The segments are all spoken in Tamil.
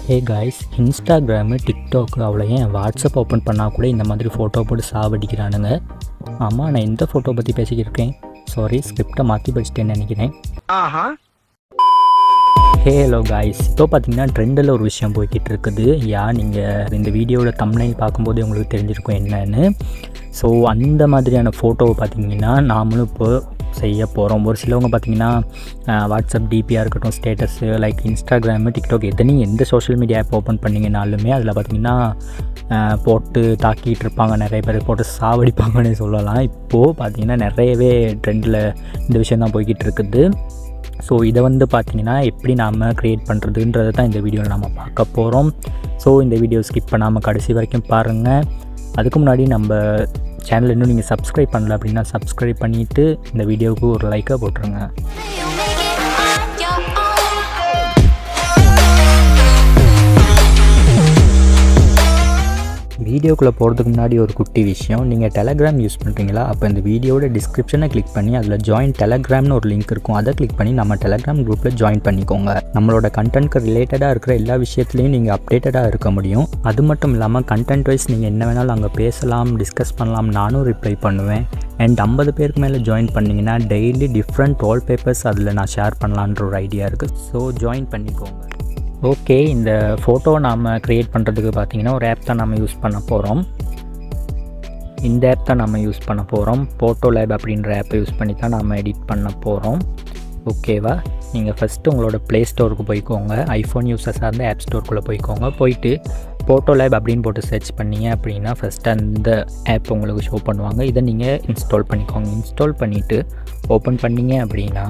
Hey guys, Instagram, TikTok அவ்வளோ ஏன் வாட்ஸ்அப் ஓப்பன் பண்ணால் கூட இந்த மாதிரி ஃபோட்டோ போட்டு சாவடிக்கிறானுங்க. ஆமாம், நான் இந்த ஃபோட்டோ பற்றி பேசிக்கிருக்கேன். சாரி, ஸ்கிரிப்டை மாற்றி படிச்சிட்டேன்னு நினைக்கிறேன். ஹலோ காய்ஸ், இப்போ பார்த்தீங்கன்னா ட்ரெண்டில் ஒரு விஷயம் போய்கிட்டு இருக்குது. நீங்கள் இந்த வீடியோவோட தம்ப்நெயில் பார்க்கும்போது உங்களுக்கு தெரிஞ்சிருக்கும் என்னன்னு. ஸோ அந்த மாதிரியான ஃபோட்டோவை பார்த்தீங்கன்னா நாமளும் இப்போ செய்ய போகிறோம். ஒரு சிலவங்க பார்த்தீங்கன்னா வாட்ஸ்அப் டிபியாக இருக்கட்டும், ஸ்டேட்டஸு லைக் இன்ஸ்டாகிராமு, டிக்டாக் எந்த சோஷியல் மீடியா ஆப் ஓப்பன் பண்ணிங்கனாலுமே அதில் பார்த்திங்கன்னா போட்டு தாக்கிட்டு இருப்பாங்க. நிறைய பேர் போட்டு சாவடிப்பாங்கன்னு சொல்லலாம். இப்போது பார்த்திங்கன்னா நிறையவே ட்ரெண்டில் இந்த விஷயம் தான் போய்கிட்டு இருக்குது. ஸோ இதை பார்த்திங்கன்னா எப்படி நாம் க்ரியேட் பண்ணுறதுன்றதை தான் இந்த வீடியோவில் நம்ம பார்க்க போகிறோம். ஸோ இந்த வீடியோ ஸ்கிப் பண்ணாமல் கடைசி வரைக்கும் பாருங்கள். அதுக்கு முன்னாடி நம்ம சேனல் இன்னும் நீங்கள் சப்ஸ்கிரைப் பண்ணல அப்படின்னா சப்ஸ்கிரைப் பண்ணிவிட்டு இந்த வீடியோவுக்கு ஒரு லைக்காக போட்டுருங்க. வீடியோக்குள்ளே போகிறதுக்கு முன்னாடி ஒரு குட்டி விஷயம். நீங்கள் டெலகிராம் யூஸ் பண்ணுறீங்களா? அப்போ இந்த வீடியோட டிஸ்கிரிப்ஷனை கிளிக் பண்ணி அதில் ஜாயின் டெலகிராம்னு ஒரு லிங்க் இருக்கும். அதை கிளிக் பண்ணி நம்ம டெலகிராம் குரூப்பில் ஜாயின் பண்ணிக்கோங்க. நம்மளோட கண்டென்ட்க்கு ரிலேட்டடாக இருக்கிற எல்லா விஷயத்துலையும் நீங்கள் அப்டேட்டடாக இருக்க முடியும். அது மட்டும் இல்லாமல் கண்டென்ட் வைஸ் நீங்கள் என்ன வேணாலும் அங்கே பேசலாம், டிஸ்கஸ் பண்ணலாம். நானும் ரிப்ளை பண்ணுவேன். அண்ட் 50 பேருக்கு மேலே ஜாயின் பண்ணிங்கன்னா டெய்லி டிஃப்ரெண்ட் வால்பேப்பர்ஸ் அதில் நான் ஷேர் பண்ணலான்ற ஒரு ஐடியா இருக்குது. ஸோ ஜாயின் பண்ணிக்கோங்க. ஓகே, இந்த ஃபோட்டோ நாம் க்ரியேட் பண்ணுறதுக்கு பார்த்திங்கன்னா ஒரு ஆப் தான் நம்ம யூஸ் பண்ண போகிறோம். இந்த ஆப் தான் நம்ம யூஸ் பண்ண போகிறோம். Photolab அப்படின்ற ஆப்பை யூஸ் பண்ணி தான் நம்ம எடிட் பண்ண போகிறோம். ஓகேவா? நீங்கள் ஃபஸ்ட்டு உங்களோட ப்ளே ஸ்டோருக்கு போய்க்கோங்க. ஐஃபோன் யூஸர்ஸாக இருந்தால் ஆப் ஸ்டோருக்குள்ளே போய்க்கோங்க. போயிட்டு Photolab அப்படின்னு போட்டு சர்ச் பண்ணிங்க அப்படின்னா ஃபஸ்ட்டு அந்த ஆப் உங்களுக்கு ஷோ பண்ணுவாங்க. இதை நீங்கள் இன்ஸ்டால் பண்ணிக்கோங்க. இன்ஸ்டால் பண்ணிவிட்டு ஓப்பன் பண்ணிங்க அப்படின்னா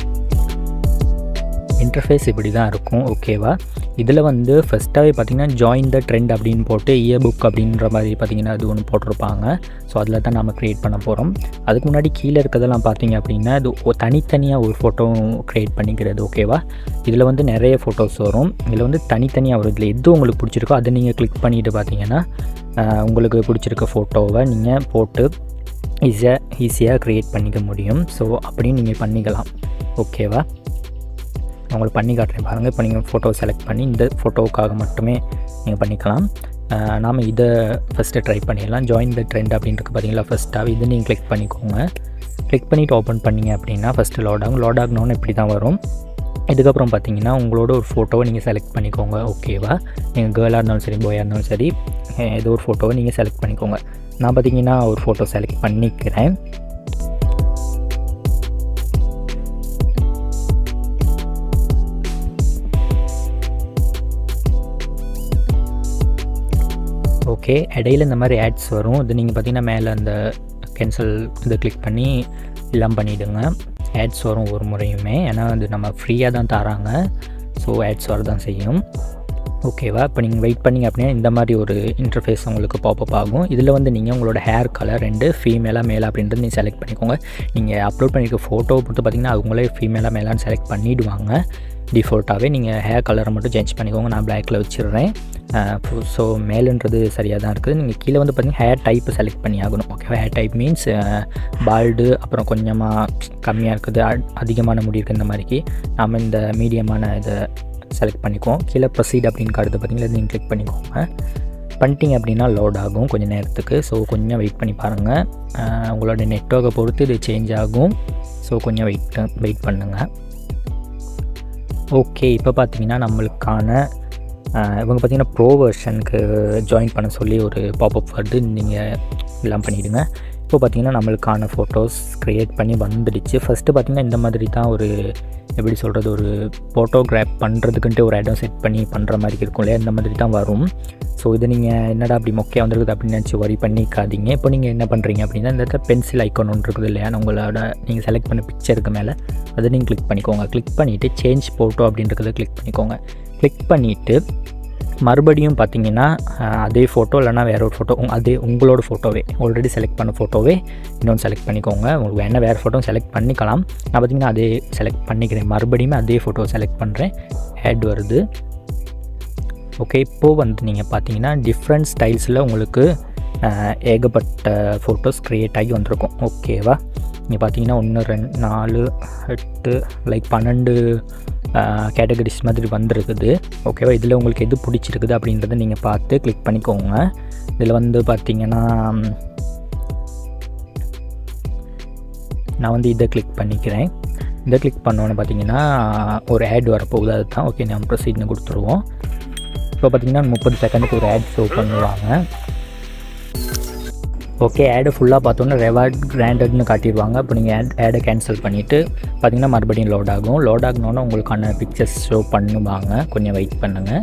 இன்டர்ஃபேஸ் இப்படி தான் இருக்கும். ஓகேவா? இதில் ஃபஸ்ட்டாகவே பார்த்திங்கன்னா ஜாயின் த ட்ரெண்ட் அப்படின்னு போட்டு புக் அப்படின்ற மாதிரி பார்த்திங்கன்னா அது ஒன்று போட்டிருப்பாங்க. ஸோ அதில் தான் நம்ம க்ரியேட் பண்ண போகிறோம். அதுக்கு முன்னாடி கீழே இருக்கிறதெல்லாம் பார்த்திங்க அப்படின்னா இது தனித்தனியாக ஒரு ஃபோட்டோ க்ரியேட் பண்ணிக்கிறது. ஓகேவா? இதில் நிறைய ஃபோட்டோஸ் வரும். இதில் தனித்தனியாக வரும். இதில் எது உங்களுக்கு பிடிச்சிருக்கோ அதை நீங்கள் கிளிக் பண்ணிவிட்டு பார்த்திங்கன்னா உங்களுக்கு பிடிச்சிருக்க ஃபோட்டோவை நீங்கள் போட்டு ஈஸியாக க்ரியேட் பண்ணிக்க முடியும். ஸோ அப்படின்னு நீங்கள் பண்ணிக்கலாம். ஓகேவா? உங்களுக்கு பண்ணி காட்டுறேன் பாருங்கள். இப்போ நீங்கள் ஃபோட்டோ செலக்ட் பண்ணி இந்த ஃபோட்டோவுக்காக மட்டுமே நீங்கள் பண்ணிக்கலாம். நாம் இதை ஃபஸ்ட்டு ட்ரை பண்ணிடலாம். ஜாயின் த ட்ரெண்ட் அப்படின்றது பார்த்தீங்களா ஃபஸ்ட்டாக இதை நீங்கள் கிளிக் பண்ணிக்கோங்க. கிளிக் பண்ணிவிட்டு ஓப்பன் பண்ணிங்க அப்படின்னா ஃபஸ்ட்டு லோட் ஆகும். லோட் ஆகணுன்னு இப்படி தான் வரும். இதுக்கப்புறம் பார்த்தீங்கன்னா உங்களோட ஒரு ஃபோட்டோவை நீங்கள் செலக்ட் பண்ணிக்கோங்க. ஓகேவா? நீங்கள் கேர்ளாக இருந்தாலும் சரி, பாயாக இருந்தாலும் சரி, ஏதோ ஒரு ஃபோட்டோவை நீங்கள் செலக்ட் பண்ணிக்கோங்க. நான் பார்த்தீங்கன்னா ஒரு ஃபோட்டோ செலக்ட் பண்ணிக்கிறேன். ஓகே, இடையில இந்த மாதிரி ஆட்ஸ் வரும். இது நீங்கள் பார்த்தீங்கன்னா மேலே அந்த கேன்சல் இதை கிளிக் பண்ணி எல்லாம் பண்ணிவிடுங்க. ஆட்ஸ் வரும் ஒரு முறையுமே. ஏன்னா அது நம்ம ஃப்ரீயாக தான் தராங்க. ஸோ ஆட்ஸ் வர தான் செய்யும். ஓகேவா? இப்போ நீங்கள் வெயிட் பண்ணிங்க அப்படின்னா இந்த மாதிரி ஒரு இன்டர்ஃபேஸ் உங்களுக்கு பாப்பப் ஆகும். இதில் நீங்கள் உங்களோட ஹேர் கலர் 2 ஃபீமேலாக மேலாக அப்படின்றது நீங்கள் செலக்ட் பண்ணிக்கோங்க. நீங்கள் அப்லோட் பண்ணியிருக்க ஃபோட்டோவை பொறுத்து பார்த்திங்கன்னா அவங்களே ஃபீமேலாக மேலான்னு செலக்ட் பண்ணிவிடுவாங்க. டிஃபால்ட்டாகவே நீங்கள் ஹேர் கலரை மட்டும் சேஞ்ச் பண்ணிக்கோங்க. நான் பிளாக்கில் வச்சிடுறேன். ஸோ மேலுன்றது சரியாக தான் இருக்குது. நீங்கள் கீழே பார்த்திங்கன்னா ஹேர் டைப்பு செலக்ட் பண்ணி ஆகணும். ஓகேவா? ஹேர் டைப் மீன்ஸ் பால்டு, அப்புறம் கொஞ்சமாக கம்மியாக இருக்குது, அதிகமான முடி இருக்குது. இந்த மாதிரிக்கு நாம் இந்த மீடியமான இதை செலக்ட் பண்ணிக்குவோம். கீழே ப்ரொசீட் அப்படின்னு காட்டுது பார்த்திங்களா, நீங்கள் கிளிக் பண்ணிக்கோங்க. பண்ணிட்டீங்க அப்படின்னா லோட் ஆகும் கொஞ்சம் நேரத்துக்கு. ஸோ கொஞ்சம் வெயிட் பண்ணி பாருங்கள். உங்களோட நெட்வொர்க்கை பொறுத்து இது சேஞ்ச் ஆகும். ஸோ கொஞ்சம் வெயிட் பண்ணுங்கள். ஓகே, இப்போ பார்த்தீங்கன்னா நம்மளுக்கான இவங்க பார்த்திங்கன்னா ப்ரோ வெர்ஷனுக்கு ஜாயின் பண்ண சொல்லி ஒரு பாப்அப் வருது. நீங்கள் எல்லாம் பண்ணிவிடுங்க. இப்போ பார்த்திங்கன்னா நம்மளுக்கான ஃபோட்டோஸ் க்ரியேட் பண்ணி வந்துடுச்சு. ஃபஸ்ட்டு பார்த்திங்கன்னா இந்த மாதிரி தான் ஒரு எப்படி சொல்கிறது, ஒரு ஃபோட்டோகிராஃப் பண்ணுறதுக்குன்ட்டு ஒரு இடம் செட் பண்ணி பண்ணுற மாதிரி இருக்கும் இல்லையா, இந்த மாதிரி தான் வரும். ஸோ இது நீங்கள் என்னடா அப்படி மொக்கையாக வந்துருக்குது அப்படின்னு நினச்சி வரி பண்ணிக்காதீங்க. இப்போ நீங்கள் என்ன பண்ணுறீங்க அப்படின்னா இந்த இடத்துல பென்சில் ஐக்கான் ஒன்று இருக்குது இல்லையா, உங்களோட நீங்கள் செலக்ட் பண்ண பிக்சருக்கு மேலே அதை நீங்கள் கிளிக் பண்ணிக்கோங்க. கிளிக் பண்ணிவிட்டு சேஞ்ச் ஃபோட்டோ அப்படின்றத கிளிக் பண்ணிக்கோங்க. கிளிக் பண்ணிவிட்டு மறுபடியும் பார்த்திங்கன்னா அதே ஃபோட்டோ இல்லைனா வேறு ஒரு ஃபோட்டோ, அதே உங்களோட ஃபோட்டோவே ஆல்ரெடி செலக்ட் பண்ண ஃபோட்டோவே இன்னொன்று செலக்ட் பண்ணிக்கோங்க. உங்களுக்கு வேணால் வேறு ஃபோட்டோ செலக்ட் பண்ணிக்கலாம். நான் பார்த்திங்கன்னா அதே செலக்ட் பண்ணிக்கிறேன். மறுபடியும் அதே ஃபோட்டோ செலக்ட் பண்ணுறேன். ஆட் வருது. ஓகே, இப்போது நீங்கள் பார்த்தீங்கன்னா டிஃப்ரெண்ட் ஸ்டைல்ஸில் உங்களுக்கு ஏகப்பட்ட ஃபோட்டோஸ் க்ரியேட் ஆகி வந்திருக்கும். ஓகேவா? நீங்கள் பார்த்தீங்கன்னா 1 2 4 8 லைக் 12 கேட்டகரிஸ் மாதிரி வந்திருக்குது. ஓகேவா? இதில் உங்களுக்கு எது பிடிச்சிருக்குது அப்படின்றத நீங்கள் பார்த்து கிளிக் பண்ணிக்கோங்க. இதில் வந்து பார்த்திங்கன்னா நான் வந்து இதை கிளிக் பண்ணிக்கிறேன். இதை கிளிக் பண்ணோன்னு பார்த்தீங்கன்னா ஒரு ஆட் வரப்போகுது. அதுதான் ஓகே, நம்ம ப்ரொசீட்னு கொடுத்துருவோம். இப்போ பார்த்தீங்கன்னா 30 செகண்டுக்கு ஒரு ஆட் ஷோ பண்ணுவாங்க. ஓகே, ஆடை ஃபுல்லாக பார்த்தோன்னா ரெவார்ட் கிராண்டட்னு காட்டிடுவாங்க. இப்போ நீங்கள் ஆடை கேன்சல் பண்ணிவிட்டு பார்த்தீங்கன்னா மறுபடியும் லோட் ஆகும். லோட் ஆகணுன்னா உங்களுக்கான பிக்சர்ஸ் ஷோ பண்ணுவாங்க. கொஞ்சம் வெயிட் பண்ணுங்கள்.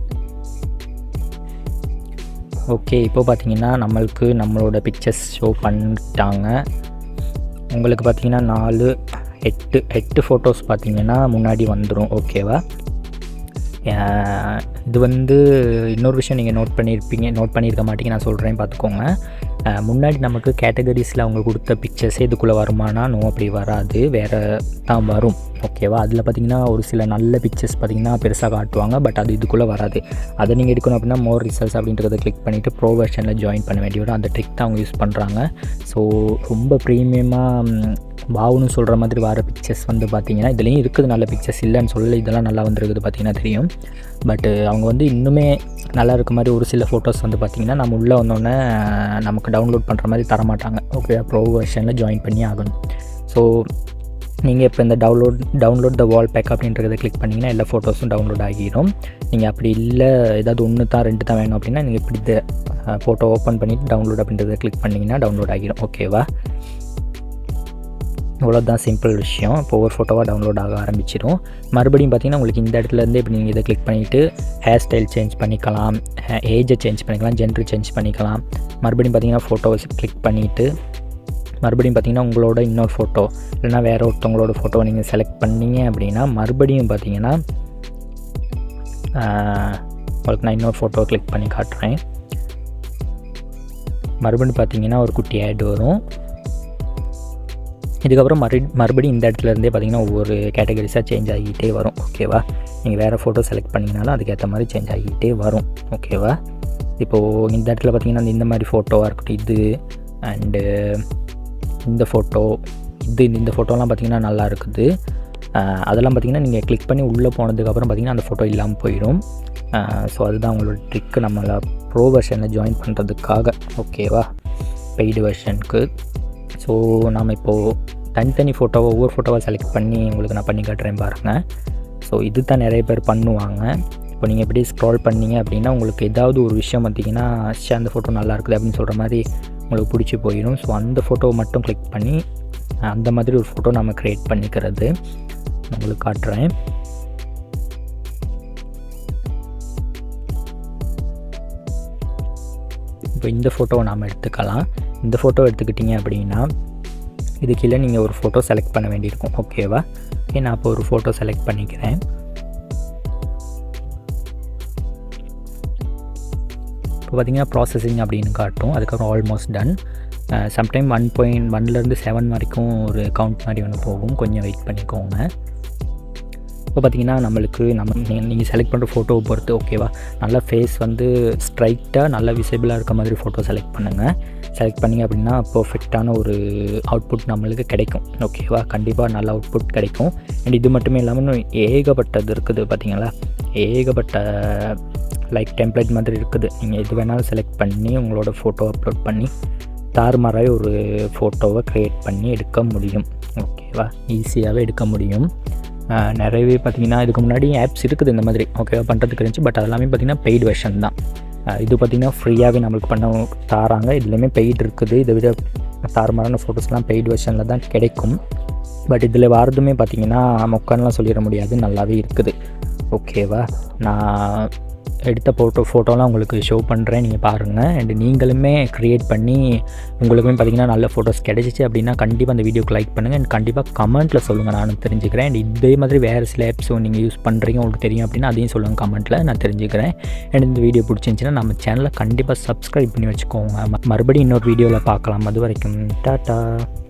ஓகே, இப்போ பார்த்தீங்கன்னா நம்மளோட பிக்சர்ஸ் ஷோ பண்ணிட்டாங்க. உங்களுக்கு பார்த்தீங்கன்னா 8 ஃபோட்டோஸ் பார்த்தீங்கன்னா முன்னாடி வந்துடும். ஓகேவா? இது வந்து இன்னொரு விஷயம் நீங்கள் நோட் பண்ணியிருக்க மாட்டீங்க, நான் சொல்கிறேன் பார்த்துக்கோங்க. முன்னாடி நமக்கு கேட்டகரிஸில் அவங்க கொடுத்த பிக்சர்ஸே இதுக்குள்ளே வருமானா? நோ, அப்படி வராது, வேறு தான் வரும். ஓகேவா? அதில் பார்த்திங்கன்னா ஒரு சில நல்ல பிக்சர்ஸ் பார்த்திங்கன்னா பெருசாக காட்டுவாங்க, பட் அது இதுக்குள்ளே வராது. அதை நீங்கள் எடுக்கணும் அப்படின்னா மோர் ரிசல்ட்ஸ் அப்படின்றத கிளிக் பண்ணிவிட்டு ப்ரோ வெர்ஷனில் ஜாயின் பண்ண வேண்டிய அந்த ட்ரிக் தான் அவங்க யூஸ் பண்ணுறாங்க. ஸோ ரொம்ப ப்ரீமியமாக வாவுன்னு சொல்கிற மாதிரி வர பிக்சர்ஸ் வந்து பார்த்திங்கன்னா இதுலேயும் இருக்குது நல்ல பிக்சர்ஸ், இல்லைன்னு சொல்லலை, இதெல்லாம் நல்லா வந்துருக்குது பார்த்திங்கன்னா தெரியும். பட் அவங்க வந்து இன்னுமே நல்லா இருக்க மாதிரி ஒரு சில ஃபோட்டோஸ் வந்து பார்த்திங்கன்னா நம்ம உள்ளே வந்தோடனே நமக்கு டவுன்லோட் பண்ணுற மாதிரி தரமாட்டாங்க. ஓகே, ப்ரோ வெர்ஷனில் ஜாயின் பண்ணி ஆகணும். ஸோ நீங்கள் இப்போ இந்த டவுன்லோட் த வால் பேக் அப்படின்றத கிளிக் பண்ணிங்கன்னா எல்லா ஃபோட்டோஸும் டவுன்லோட் ஆகிடும். நீங்கள் அப்படி இல்லை ஏதாவது 1 தான் 2 தான் வேணும் அப்படின்னா நீங்கள் இப்படி இந்த ஃபோட்டோ ஓப்பன் பண்ணிவிட்டு டவுன்லோட் அப்படின்றத கிளிக் பண்ணிங்கன்னா டவுன்லோட் ஆகிடும். ஓகேவா? இவ்வளோதான் சிம்பிள் விஷயம். இப்போ ஒவ்வொரு ஃபோட்டோவாக டவுன்லோட் ஆக ஆரம்பிச்சிடும். மறுபடியும் பார்த்திங்கன்னா உங்களுக்கு இந்த இடத்துலேருந்து இப்படி நீங்கள் இதை கிளிக் பண்ணிவிட்டு ஹேர் ஸ்டைல் சேஞ்ச் பண்ணிக்கலாம், ஏஜை சேஞ்ச் பண்ணிக்கலாம், ஜெண்டர் சேஞ்ச் பண்ணிக்கலாம். மறுபடியும் பார்த்திங்கன்னா ஃபோட்டோஸ் கிளிக் பண்ணிவிட்டு மறுபடியும் பார்த்திங்கன்னா உங்களோட இன்னொரு ஃபோட்டோ இல்லைனா வேறு ஒருத்தவங்களோட ஃபோட்டோவை நீங்கள் செலக்ட் பண்ணிங்க அப்படின்னா மறுபடியும் பார்த்திங்கன்னா உங்களுக்கு நான் இன்னொரு ஃபோட்டோவை கிளிக் பண்ணி காட்டுறேன். மறுபடியும் பார்த்திங்கன்னா ஒரு குட்டி ஆட் வரும். இதுக்கப்புறம் மறுபடியும் இந்த இடத்துலேருந்தே பார்த்திங்கன்னா ஒவ்வொரு கேட்டகரிஸாக சேஞ்ச் ஆகிக்கிட்டே வரும். ஓகேவா? நீங்கள் வேறு ஃபோட்டோ செலக்ட் பண்ணிங்கனாலும் அதுக்கேற்ற மாதிரி சேஞ்ச் ஆகிக்கிட்டே வரும். ஓகேவா? இப்போது இந்த இடத்துல பார்த்திங்கன்னா இந்த மாதிரி ஃபோட்டோவாக இருக்கட்டும், இது அண்டு இந்த ஃபோட்டோ, இந்த ஃபோட்டோலாம் பார்த்திங்கன்னா நல்லா இருக்குது. அதெல்லாம் பார்த்திங்கன்னா நீங்கள் கிளிக் பண்ணி உள்ளே போனதுக்கப்புறம் பார்த்திங்கன்னா அந்த ஃபோட்டோ இல்லாமல் போயிடும். ஸோ அதுதான் அவங்களோட ட்ரிக்கு நம்மளை ப்ரோ வெர்ஷனில் ஜாயின் பண்ணுறதுக்காக. ஓகேவா? பெய்டு வெர்ஷனுக்கு. ஸோ நாம் இப்போது தனித்தனி ஃபோட்டோவை ஒவ்வொரு ஃபோட்டோவை செலக்ட் பண்ணி உங்களுக்கு நான் பண்ணி காட்டுறேன் பாருங்கள். ஸோ இது தான் நிறைய பேர் பண்ணுவாங்க. இப்போ நீங்கள் எப்படி ஸ்க்ரால் பண்ணிங்க அப்படின்னா உங்களுக்கு ஏதாவது ஒரு விஷயம் பார்த்திங்கன்னா அந்த ஃபோட்டோ நல்லா இருக்குது அப்படின்னு சொல்கிற மாதிரி உங்களுக்கு பிடிச்சி போயிடும். ஸோ அந்த ஃபோட்டோவை மட்டும் கிளிக் பண்ணி அந்த மாதிரி ஒரு ஃபோட்டோ நம்ம க்ரியேட் பண்ணிக்கிறது உங்களுக்கு காட்டுறேன். இப்போ இந்த ஃபோட்டோவை நாம் எடுத்துக்கலாம். இந்த ஃபோட்டோ எடுத்துக்கிட்டிங்க அப்படின்னா இது கீழே நீங்கள் ஒரு ஃபோட்டோ செலக்ட் பண்ண வேண்டியிருக்கும். ஓகேவா? ஓகே, நான் இப்போ ஒரு ஃபோட்டோ செலக்ட் பண்ணிக்கிறேன். இப்போ பார்த்திங்கன்னா ப்ராசஸிங் அப்படின்னு காட்டும். அதுக்கப்புறம் ஆல்மோஸ்ட் டன். சம்டைம் 1.1லேருந்து 7 வரைக்கும் ஒரு கவுண்ட் மாதிரி ஒன்று போகும். கொஞ்சம் வெயிட் பண்ணிக்கோங்க. இப்போ பார்த்திங்கன்னா நீங்கள் செலக்ட் பண்ணுற ஃபோட்டோவை பொறுத்து ஓகேவா, நல்ல ஃபேஸ் வந்து ஸ்ட்ரைட்டாக நல்லா விசிபிளாக இருக்க மாதிரி ஃபோட்டோ செலக்ட் பண்ணுங்கள். செலக்ட் பண்ணிங்க அப்படின்னா பர்ஃபெக்டான ஒரு அவுட்புட் நம்மளுக்கு கிடைக்கும். ஓகேவா? கண்டிப்பாக நல்ல அவுட்புட் கிடைக்கும். அண்ட் இது மட்டுமே இல்லாமல் இன்னும் ஏகப்பட்டது இருக்குது பார்த்திங்களா, ஏகப்பட்ட லைக் டெம்ப்ளேட் மாதிரி இருக்குது. நீங்கள் எது வேணாலும் செலக்ட் பண்ணி உங்களோட ஃபோட்டோ அப்லோட் பண்ணி தாறுமாறாக ஒரு ஃபோட்டோவை க்ரியேட் பண்ணி எடுக்க முடியும். ஓகேவா? ஈஸியாகவே எடுக்க முடியும். நிறையவே பார்த்திங்கன்னா இதுக்கு முன்னாடி ஆப்ஸ் இருக்குது இந்த மாதிரி ஓகேவா பண்ணுறதுக்கு இருந்துச்சு. பட் அதெல்லாமே பார்த்திங்கன்னா பெய்டு வெர்ஷன் தான். இது பார்த்திங்கன்னா ஃப்ரீயாகவே நம்மளுக்கு பண்ண தாராங்க. இதுலேயுமே பெய்டு இருக்குது. இதை விட தாறுமாறான ஃபோட்டோஸ்லாம் பெய்டு வெர்ஷனில் தான் கிடைக்கும். பட் இதில் வரதுமே பார்த்திங்கன்னா மொக்கன்லாம் சொல்லிட முடியாது, நல்லாவே இருக்குது. ஓகேவா? நான் எடுத்த ஃபோட்டோலாம் உங்களுக்கு ஷோ பண்ணுறேன், நீங்கள் பாருங்கள். அண்டு நீங்களுமே க்ரியேட் பண்ணி உங்களுக்குமே பார்த்திங்கன்னா நல்ல ஃபோட்டோஸ் கிடைச்சிச்சு அப்படின்னா கண்டிப்பாக அந்த வீடியோக்கு லைக் பண்ணுங்கள். அண்ட் கண்டிப்பாக கமெண்ட்டில் சொல்லுங்கள், நானும் தெரிஞ்சுக்கிறேன். அண்ட் இதே மாதிரி வேறு சில ஆப்ஸும் நீங்கள் யூஸ் பண்ணுறீங்க உங்களுக்கு தெரியும் அப்படின்னா அதையும் சொல்லுங்கள் கமெண்ட்டில், நான் தெரிஞ்சுக்கிறேன். அண்ட் இந்த வீடியோ பிடிச்சிருந்துச்சின்னா நம்ம சேனலை கண்டிப்பாக சப்ஸ்கிரைப் பண்ணி வச்சுக்கோங்க. மறுபடியும் இன்னொரு வீடியோவில் பார்க்கலாம். அது வரைக்கும் டாட்டா.